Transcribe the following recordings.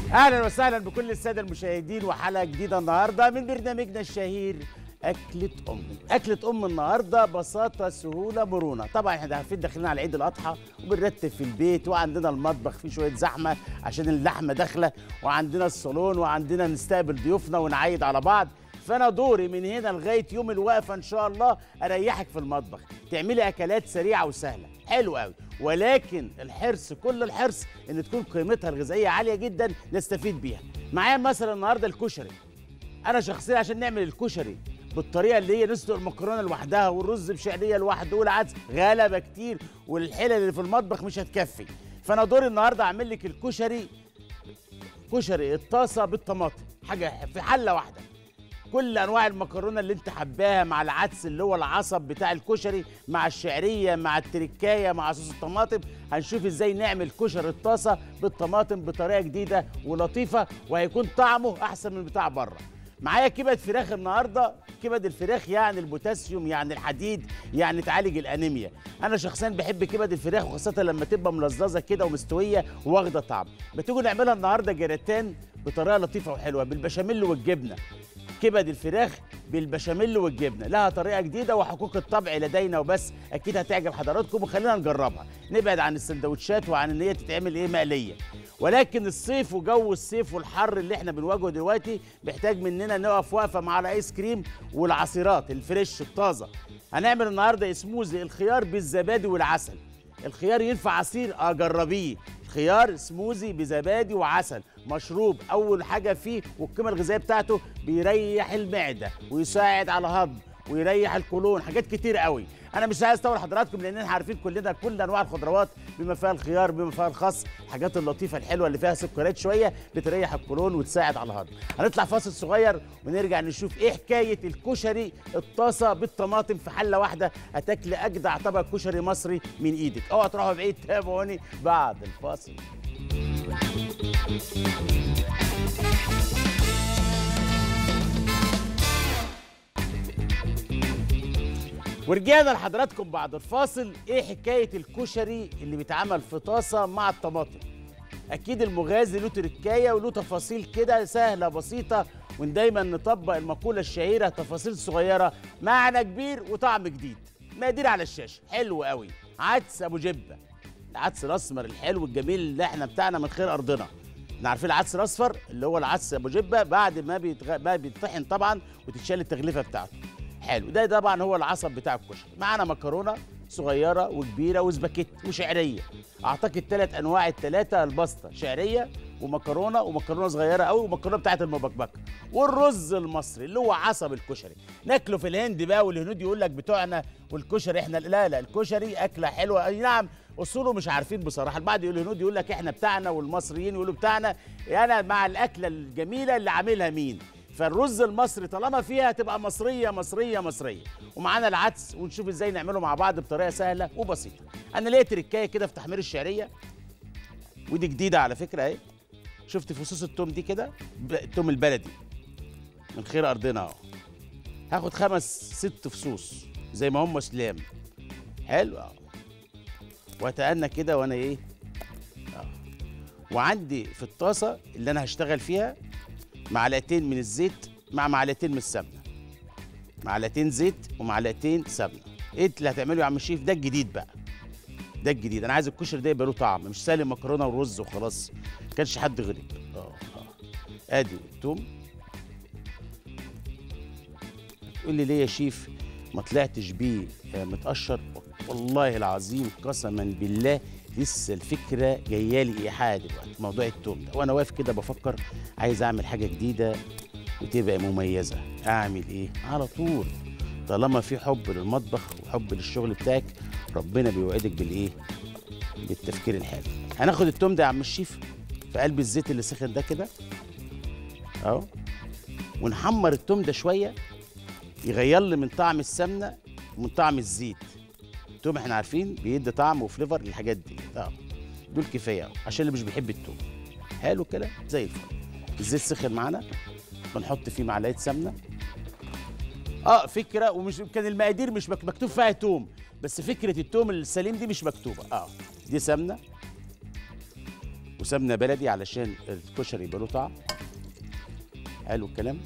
اهلا وسهلا بكل الساده المشاهدين وحلقه جديده النهارده من برنامجنا الشهير اكله امي. اكله ام النهارده بساطه سهوله مرونه. طبعا احنا عارفين داخلين على عيد الاضحى وبنرتب في البيت وعندنا المطبخ فيه شويه زحمه عشان اللحمه داخله وعندنا الصالون وعندنا نستقبل ضيوفنا ونعيد على بعض. فانا دوري من هنا لغايه يوم الوقفه ان شاء الله اريحك في المطبخ، تعملي اكلات سريعه وسهله حلو قوي، ولكن الحرص كل الحرص ان تكون قيمتها الغذائيه عاليه جدا نستفيد بيها. معايا مثلا النهارده الكشري. انا شخصيا عشان نعمل الكشري بالطريقه اللي هي نسلق المكرونه لوحدها والرز بشعريه لوحده والعدس غلبه كتير والحلل اللي في المطبخ مش هتكفي. فانا دوري النهارده اعمل لك الكشري، كشري الطاسه بالطماطم، حاجه في حله واحده. كل انواع المكرونه اللي انت حباها مع العدس اللي هو العصب بتاع الكشري مع الشعريه مع التركايه مع صوص الطماطم. هنشوف ازاي نعمل كشري الطاسه بالطماطم بطريقه جديده ولطيفه وهيكون طعمه احسن من بتاع بره. معايا كبد فراخ النهارده. كبد الفراخ يعني البوتاسيوم يعني الحديد يعني تعالج الانيميا. انا شخصيا بحب كبد الفراخ وخاصه لما تبقى ملززه كده ومستويه واخده طعم. بتيجوا نعملها النهارده جراتان بطريقه لطيفه وحلوه بالبشاميل والجبنه. كبد الفراخ بالبشاميل والجبنه لها طريقه جديده وحقوق الطبع لدينا وبس، اكيد هتعجب حضراتكم وخلينا نجربها. نبعد عن السندوتشات وعن ان هي تتعمل مقليه. ولكن الصيف وجو الصيف والحر اللي احنا بنواجهه دلوقتي بيحتاج مننا نقف وقفه مع الايس كريم والعصيرات الفريش الطازه. هنعمل النهارده سموزي الخيار بالزبادي والعسل. الخيار ينفع عصير؟ جربيه. خيار سموزي بزبادي وعسل، مشروب اول حاجه فيه والقيمه الغذائيه بتاعته بيريح المعده ويساعد على الهضم ويريح القولون، حاجات كتير قوي. انا مش عايز اطول حضراتكم لاننا عارفين كلنا كل انواع الخضروات بما فيها الخيار بما فيها الخس، الحاجات اللطيفه الحلوه اللي فيها سكريات شويه بتريح القولون وتساعد على الهضم. هنطلع فاصل صغير ونرجع نشوف ايه حكايه الكشري الطاسه بالطماطم في حله واحده. هتاكل اجدع طبق كشري مصري من ايدك. اوعى تروحوا بعيد، تابعوني بعد الفاصل. ورجعنا لحضراتكم بعد الفاصل. ايه حكايه الكشري اللي بيتعمل في طاسه مع الطماطم؟ اكيد المغازي له تركايه وله تفاصيل كده سهله بسيطه، ودايما نطبق المقوله الشهيره تفاصيل صغيره معنى كبير وطعم جديد. مقادير على الشاشه حلو قوي. عدس ابو جبه، العدس الاسمر الحلو الجميل اللي احنا بتاعنا من خير ارضنا. احنا عارفين العدس الاصفر اللي هو العدس ابو جبه بعد ما بيتطحن طبعا وتتشال التغليفه بتاعته. حلو، ده طبعا هو العصب بتاع الكشري. معانا مكرونه صغيره وكبيره وسباكيتي وشعريه. اعتقد ثلاث انواع الثلاثه، البسطه شعريه ومكرونه صغيره قوي ومكرونه بتاعت المبكبكه، والرز المصري اللي هو عصب الكشري. ناكله في الهند بقى والهنود يقول لك بتوعنا والكشري احنا. لا الكشري اكله حلوه اي نعم، اصوله مش عارفين بصراحه. البعض يقول الهنود يقول لك احنا بتاعنا والمصريين يقولوا بتاعنا. انا مع الاكله الجميله اللي عاملها مين. فالرز المصري طالما فيها تبقى مصريه مصريه مصريه. ومعانا العدس ونشوف ازاي نعمله مع بعض بطريقه سهله وبسيطه. انا ليا تركايه كده في تحمير الشعريه ودي جديده على فكره اهي. شفت فصوص التوم دي كده، التوم البلدي من خير ارضنا اهو. هاخد 5 6 فصوص زي ما هم سلام. حلو اهو. واتأنى كده وانا وعندي في الطاسه اللي انا هشتغل فيها معلقتين من الزيت مع معلقتين من السمنه. معلقتين زيت ومعلقتين سمنه. ايه اللي هتعمله يا عم الشيف؟ ده الجديد بقى، ده الجديد. انا عايز الكشري ده يبقى له طعم، مش سالم مكرونه ورز وخلاص. ما كانش حد غريب. ادي التوم. تقول لي ليه يا شيف ما طلعتش بيه متقشر؟ والله العظيم قسما بالله لسه الفكره جايه لي ايحاء دلوقتي موضوع التوم ده، وانا واقف كده بفكر عايز اعمل حاجه جديده وتبقى مميزه. اعمل ايه؟ على طول طالما في حب للمطبخ وحب للشغل بتاعك ربنا بيوعدك بالتفكير الحلو. هناخد التوم ده يا عم الشيف في قلب الزيت اللي سخن ده كده اهو، ونحمر التوم ده شويه يغير لي من طعم السمنه ومن طعم الزيت. التوم احنا عارفين بيدي طعم وفليفر للحاجات دي. دول كفايه اهو عشان اللي مش بيحب التوم. حلو كده زي الفل. الزيت سخن معانا، بنحط فيه معلقه سمنه. فكره، ومش كان المقادير مش مكتوب فيها توم، بس فكره التوم السليم دي مش مكتوبه. دي سمنه وسمنه بلدي علشان الكشري يبقى له طعم. حلو الكلام.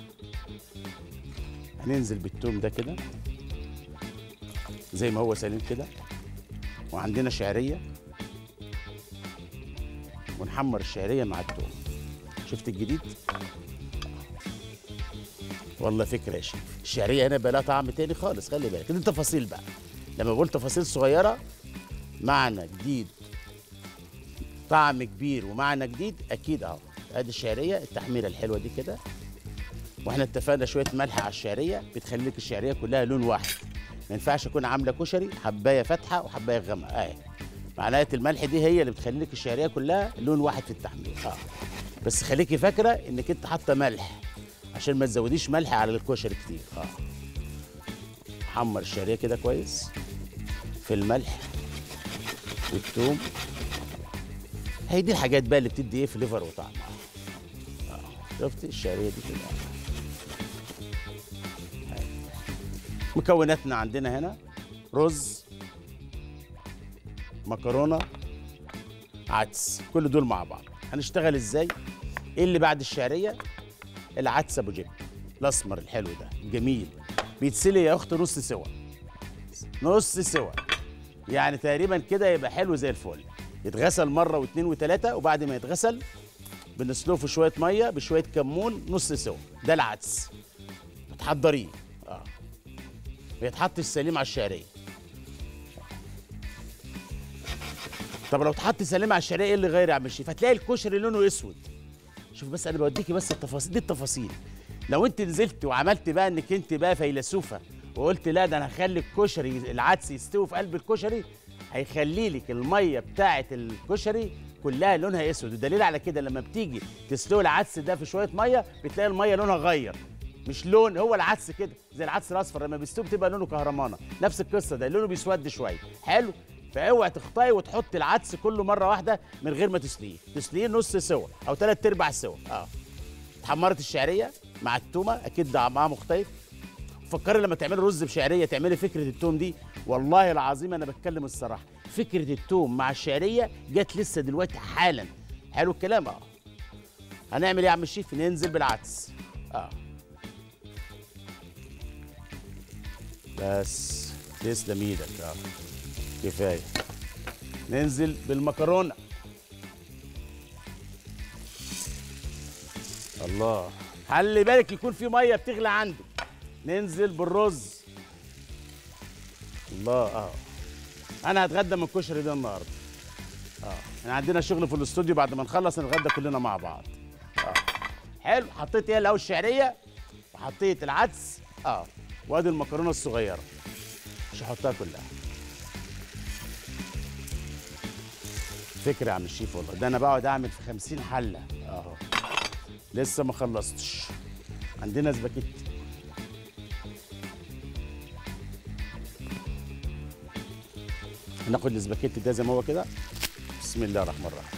هننزل بالثوم ده كده زي ما هو سليم كده، وعندنا شعريه ونحمر الشعريه مع الثوم. شفت الجديد؟ والله فكره يا شيخ. الشعريه هنا بقى لها طعم تاني خالص، خلي بالك دي تفاصيل بقى. لما بقول تفاصيل صغيره معنى جديد، طعم كبير ومعنى جديد اكيد اهو. ادي الشعريه التحميره الحلوه دي كده، واحنا اتفقنا شويه ملح على الشعريه بتخلي لك الشعريه كلها لون واحد. ما ينفعش اكون عامله كشري حبايه فاتحه وحبايه غامقه اهي. معناها الملح دي هي اللي بتخلي لك الشعريه كلها لون واحد في التحمير بس خليكي فاكره انك انت حاطه ملح عشان ما تزوديش ملح على الكشري كتير حمر الشعريه كده كويس في الملح والثوم. هي دي الحاجات بقى اللي بتدي ايه فليفر وطعم. شفتي الشعريه دي كده. مكوناتنا عندنا هنا رز، مكرونه، عدس، كل دول مع بعض. هنشتغل ازاي؟ ايه اللي بعد الشعريه؟ العدس ابو جيب الاسمر الحلو ده الجميل، بيتسلي يا اخت نص سوا، نص سوا يعني تقريبا كده يبقى حلو زي الفل. يتغسل مره واثنين وثلاثه، وبعد ما يتغسل بنسلقه في شويه ميه بشويه كمون نص سوا. ده العدس بتحضريه بيتحط السليم على الشعريه. طب لو اتحط سليم على الشعريه ايه اللي غير يا عم الشيف؟ هتلاقي الكشري لونه اسود. شوف بس انا بوديكي بس التفاصيل دي، التفاصيل. لو انت نزلت وعملت بقى انك انت بقى فيلسوفه وقلت لا ده انا هخلي الكشري العدس يستوي في قلب الكشري، هيخلي لك الميه بتاعه الكشري كلها لونها اسود. والدليل على كده لما بتيجي تسلق العدس ده في شويه ميه بتلاقي الميه لونها غير، مش لون هو العدس كده زي العدس الاصفر لما بيستوي بتبقى لونه كهرمانه. نفس القصه ده لونه بيسود شويه. حلو. فاوعي تخطئي وتحط العدس كله مره واحده من غير ما تسلقيه. تسلقيه نص سوا او 3/4 سوا. اتحمرت الشعريه مع التومه اكيد طعمها مختلف. فكري لما تعملي رز بشعريه تعملي فكره التوم دي. والله العظيم انا بتكلم الصراحه، فكره التوم مع الشعريه جت لسه دلوقتي حالا. حلو الكلام. هنعمل ايه يا عم الشيف؟ ننزل بالعدس بس. تسلم ايدك كفايه. ننزل بالمكرونه. الله، خلي بالك يكون في ميه بتغلي عندك. ننزل بالرز. الله. انا هتغدى من الكشري ده النهارده. احنا عندنا شغل في الاستوديو، بعد ما نخلص نتغدى كلنا مع بعض. حلو. حطيت ايه الاول؟ الشعريه، وحطيت العدس وادي المكرونه الصغيره، مش هحطها كلها. فكره يا عم الشيف والله، ده انا بقعد اعمل في 50 حله لسه ما خلصتش. عندنا سباكيتي. هناخد السباكيتي ده زي ما هو كده. بسم الله الرحمن الرحيم.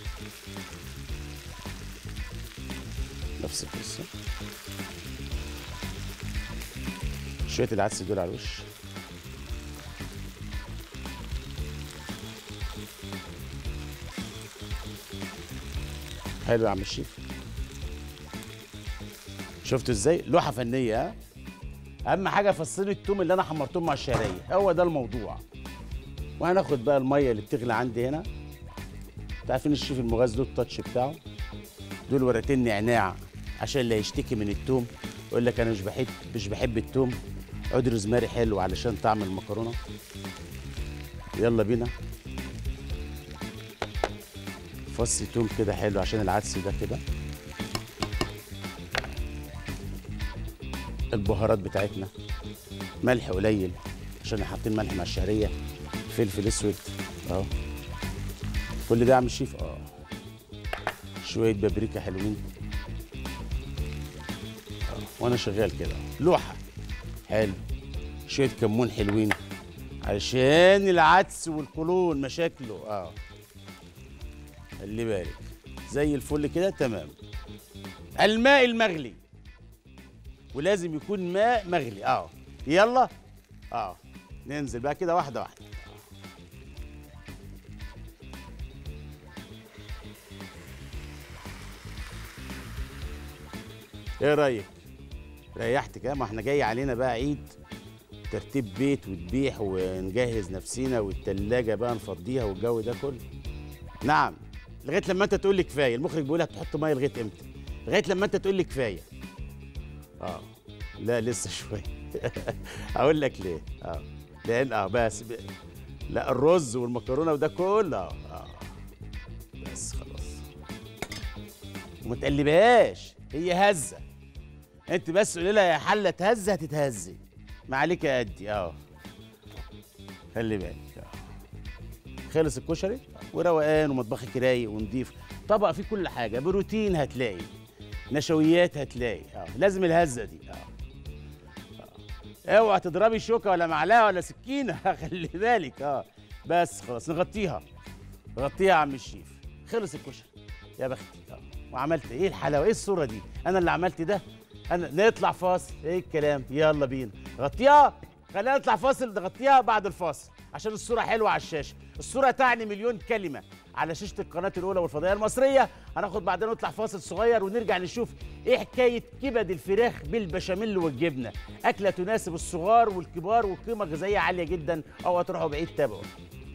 نفس القصه. شويه العدس دول على الوش. حلو يا عم الشيف. شفتوا ازاي؟ لوحه فنيه. اهم حاجه فصين التوم اللي انا حمرتهم مع الشعريه، هو ده الموضوع. وهناخد بقى الميه اللي بتغلي عندي هنا. انتوا عارفين الشيف المغاز له التاتش بتاعه. دول ورقتين نعناع عشان اللي هيشتكي من التوم يقول لك انا مش بحب التوم. عود روزماري حلو علشان طعم المكرونه. يلا بينا. فص توم كده حلو عشان العدس ده كده. البهارات بتاعتنا، ملح قليل عشان حاطين ملح مع الشعريه، فلفل اسود كل ده يا عم الشيف. شويه بابريكا حلوين وانا شغال كده. لوحه حلو. شويه كمون حلوين علشان العدس والقولون مشاكله. خلي بالك زي الفل كده. تمام. الماء المغلي، ولازم يكون ماء مغلي. يلا ننزل بقى كده واحده واحده. ايه رايك؟ ريحت كده؟ ما احنا جاي علينا بقى عيد، ترتيب بيت وذبيح ونجهز نفسينا والتلاجة بقى نفضيها والجو ده كله. نعم، لغايه لما انت تقول لي كفايه. المخرج بيقول هتحط ميه لغايه امتى؟ لغايه لما انت تقول لي كفايه. اه لا لسه شويه. اقول لك ليه؟ لان بس لا الرز والمكرونه وده كله بس خلاص. وما تقلبهاش، هي هزه. انت بس قولي لها يا حله تهز هتتهزي، ما عليك يا قدي. خلي بالك. خلص الكشري وروقان ومطبخك رايق ونضيف، طبق فيه كل حاجه، بروتين هتلاقي، نشويات هتلاقي. لازم الهزه دي. اوعى تضربي شوكه ولا معلقه ولا سكينه. خلي بالك. بس خلاص نغطيها. غطيها يا عم الشيف. خلص الكشري يا بختي. وعملت ايه الحلاوه؟ ايه الصوره دي؟ انا اللي عملت ده؟ انا نطلع فاصل. ايه الكلام؟ يلا بينا. غطيها. خلينا نطلع فاصل، نغطيها بعد الفاصل عشان الصوره حلوه على الشاشه. الصوره تعني مليون كلمه على شاشه القناه الاولى والفضائيه المصريه. هناخد بعدين نطلع فاصل صغير ونرجع نشوف ايه حكايه كبد الفراخ بالبشاميل والجبنه. اكله تناسب الصغار والكبار وقيمه غذائيه عاليه جدا. اوعوا تروحوا بعيد، تابعوا.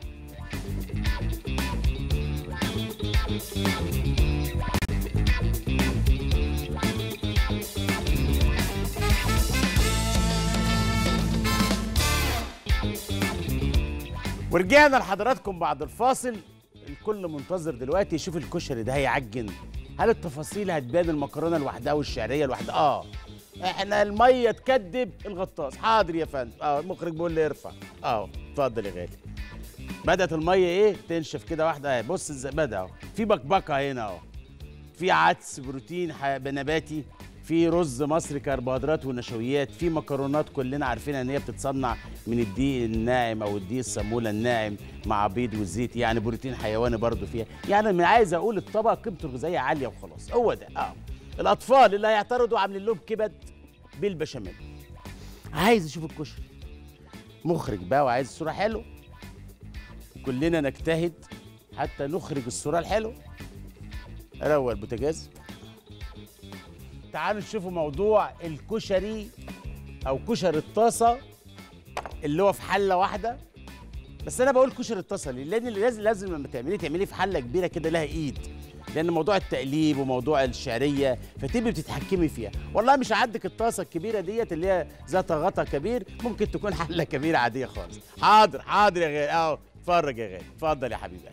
ورجعنا لحضراتكم بعد الفاصل. الكل منتظر دلوقتي يشوف الكشري ده هيعجن. هل التفاصيل هتبان؟ المكرونه لوحدها والشعريه لوحدها؟ احنا الميه تكدب الغطاس. حاضر يا فندم. المخرج بيقول لي ارفع. اتفضل يا غالي. بدات الميه تنشف كده واحده. بص بدا في بكبكه هنا في عدس بروتين نباتي، في رز مصري كربوهيدرات ونشويات، في مكرونات كلنا عارفينها ان هي بتتصنع من الدقيق الناعم او الدقيق الصاموله الناعم مع بيض وزيت، يعني بروتين حيواني برضو فيها. يعني انا عايز اقول الطبق قيمته الغذائيه عاليه وخلاص. هو ده. الاطفال اللي هيعترضوا عاملين لهم كبد بالبشاميل. عايز يشوف الكشري، مخرج بقى وعايز الصوره حلوه. كلنا نجتهد حتى نخرج الصوره الحلوه. اروق البوتاجاز. تعالوا نشوفوا موضوع الكشري او كشري الطاسه اللي هو في حله واحده. بس انا بقول كشري الطاسه ليه؟ لان لازم لما تعمليه في حله كبيره كده لها ايد، لان موضوع التقليب وموضوع الشعريه فتبقي بتتحكمي فيها. والله مش هعدك الطاسه الكبيره ديت اللي هي ذات غطا كبير، ممكن تكون حله كبيره عاديه خالص. حاضر يا غالي. اتفرج يا غالي. اتفضل يا حبيبي.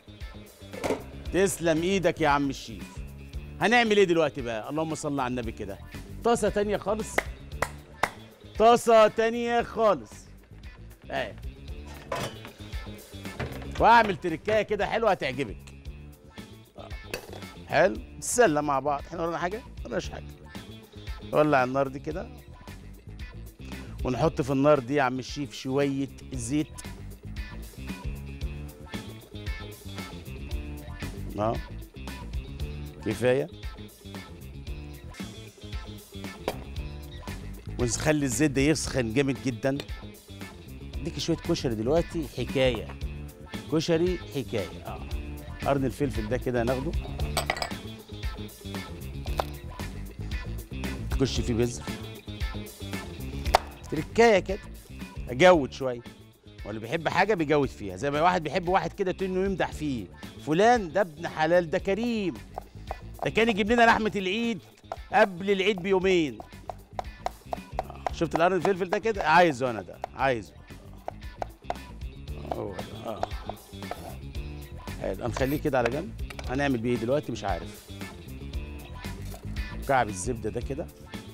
تسلم ايدك يا عم الشيف. هنعمل ايه دلوقتي بقى؟ اللهم صل على النبي كده. طاسه تانية خالص. طاسه تانية خالص. واعمل تركايه كده حلوه هتعجبك. حلو. نتسلى مع بعض. احنا ورانا حاجه؟ مالناش حاجه. نولع النار دي كده ونحط في النار دي يا عم الشيف شويه زيت. كفايه. ونخلي الزيت ده يسخن جامد جدا. اديكي شويه كشري دلوقتي حكايه. كشري حكايه. قرن الفلفل ده كده هناخده تخش فيه بذر. تركايه كده. اجود شويه. واللي بيحب حاجه بيجود فيها، زي ما واحد بيحب واحد كده انه يمدح فيه. فلان ده ابن حلال، ده كريم، ده كان يجيب لنا لحمه العيد قبل العيد بيومين. شفت القرن الفلفل ده كده؟ عايزه انا ده، عايزه. هو ده. حلو. هنخليه كده على جنب. هنعمل بيه دلوقتي مش عارف. كعب الزبده ده كده.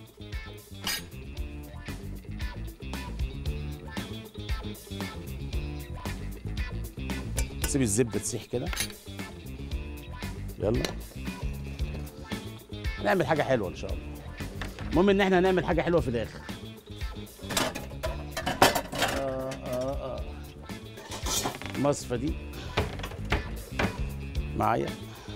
سيب الزبده تسيح كده. يلا نعمل حاجه حلوه ان شاء الله. المهم ان احنا هنعمل حاجه حلوه في الاخر. المصفى دي معايا.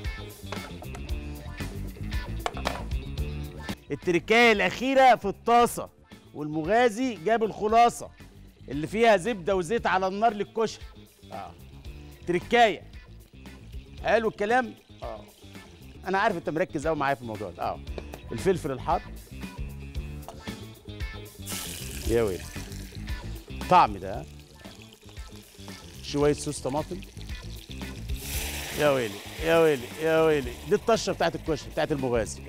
التركايه الاخيره في الطاسه، والمغازي جاب الخلاصه اللي فيها زبده وزيت على النار للكشري. تركايه. حلو الكلام. انا عارف انت مركز قوي معايا في الموضوع ده. الفلفل الحار. يا ويلي طعم ده، ها؟ شويه صوص طماطم. يا ويلي يا ويلي يا ويلي، دي الطشه بتاعت الكشري بتاعت المغازي.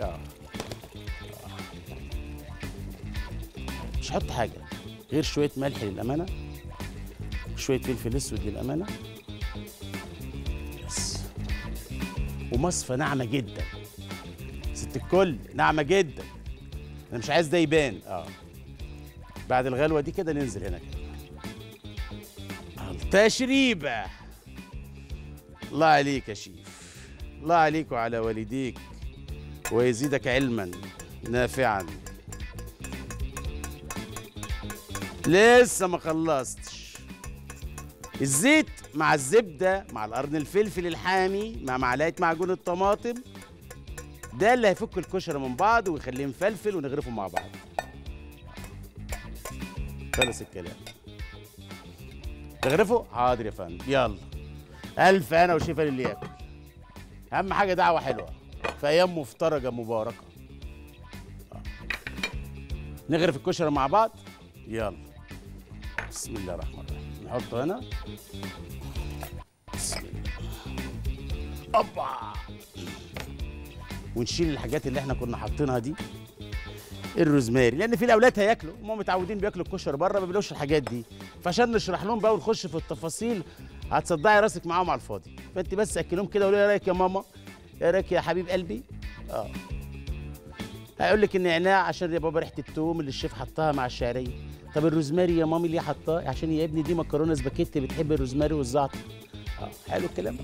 مش هحط حاجه غير شويه ملح للامانه، شويه فلفل اسود للامانه بس، ومصفى ناعمه جدا ست الكل، ناعمه جدا. انا مش عايز ده يبان. بعد الغلوه دي كده ننزل هنا كده تشريبه. الله عليك يا شيف، الله عليك وعلى والديك، ويزيدك علما نافعا. لسه ما خلصتش. الزيت مع الزبده مع القرن الفلفل الحامي مع معلقه معجون الطماطم، ده اللي هيفك الكشري من بعض ويخليه مفلفل ونغرفه مع بعض. خلص الكلام. تغرفه؟ حاضر يا فندم. يلا الف انا وشفا للي ياكل. اهم حاجه دعوه حلوه في ايام مفترجه مباركه. نغرف الكشري مع بعض. يلا بسم الله الرحمن الرحيم. نحطه هنا. بسم الله. اوبا. ونشيل الحاجات اللي احنا كنا حاطينها دي، الروزماري، لان في الاولاد هياكلوا، هم متعودين بياكلوا الكشري بره ما بيلاقوش الحاجات دي، فعشان نشرح لهم بقى ونخش في التفاصيل هتصدعي راسك معاهم على الفاضي. فانت بس اكلهم كده وقولي ايه رايك يا ماما، ايه رايك يا حبيب قلبي. هيقول لك النعناع عشان يا بابا ريحه التوم اللي الشيف حطها مع الشعريه. طب الروزماري يا مامي ليه حطاه؟ عشان يا ابني دي مكرونه سباكيتي بتحب الروزماري والزعتر. حلو الكلام.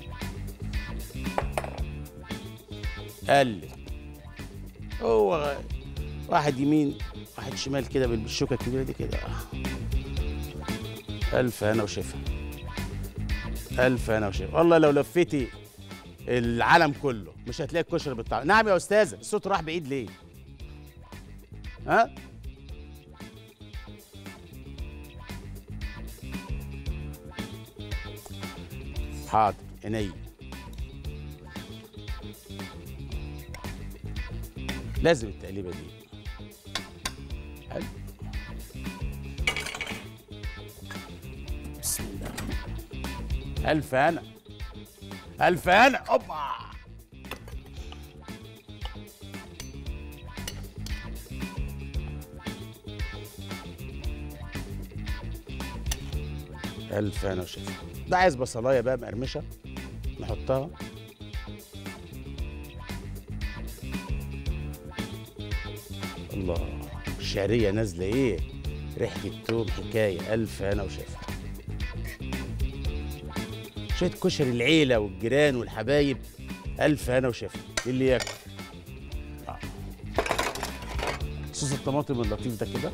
قلب. هو واحد يمين واحد شمال كده بالشوكه الكبيره دي كده. الف هنا وشفا، الف هنا وشفا. والله لو لفيتي العالم كله مش هتلاقي الكشري بالطعم. نعم يا استاذه، الصوت راح بعيد ليه؟ ها؟ حاضر عينيا. لازم التقليبه دي. حلو. بسم الله. الف هنا، الف هنا. اوبا. الف هنا وشفا. ده عايز بصلايه بقى مقرمشه نحطها. الله، الشعريه نازله ايه، ريحه التوم حكايه. الف هنا وشفا. شويه كشري العيله والجيران والحبايب. الف هنا وشفا اللي ياكل. صوص الطماطم اللطيف ده كده.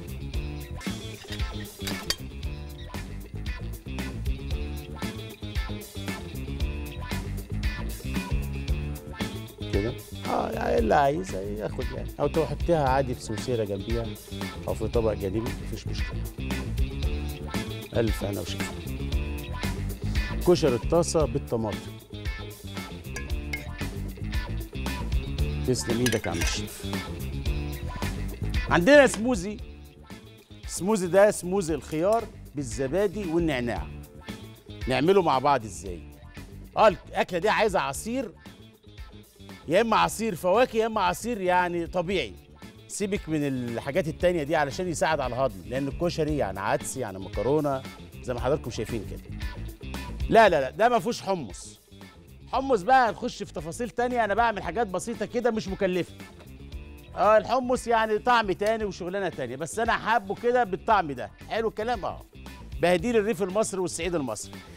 كده يعني اللي عايز ياخد يعني، او تحطيها عادي في سوسيره جنبيها او في طبق جانبي مفيش مشكله. الف هنا وشفا. كشري الطاسه بالطماطم. تسلم ايدك يا عم الشيف. عندنا سموزي. السموزي ده سموزي الخيار بالزبادي والنعناع. نعمله مع بعض ازاي؟ الاكله دي عايزه عصير، يا اما عصير فواكه يا اما عصير يعني طبيعي. سيبك من الحاجات التانية دي علشان يساعد على الهضم، لان الكشري يعني عدس يعني مكرونه زي ما حضراتكم شايفين كده. لا لا لا، ده ما فيهوش حمص. حمص بقى هنخش في تفاصيل تانية، انا بعمل حاجات بسيطه كده مش مكلفه. الحمص يعني طعم تاني وشغلانه تانية، بس انا حابه كده بالطعم ده. حلو الكلام. بهديل الريف المصري والصعيد المصري.